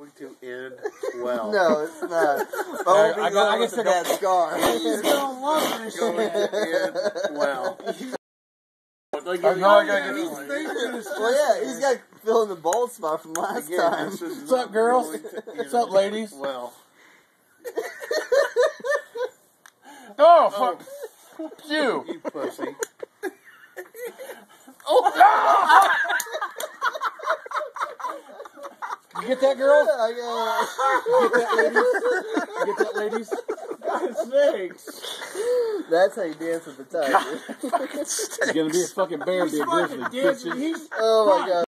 going to end well. No, it's not. I guess I got that scar. He's gonna love this Going shit. to end well. Well, yeah, he's got filling the bald spot from last time. What's up, girls? What's up, ladies? Well. Oh, fuck you. You pussy. You get that, girl? I You get that, ladies? God's sakes. That's how you dance with the tiger. It's gonna be a fucking bear, be a grizzly. Oh my god.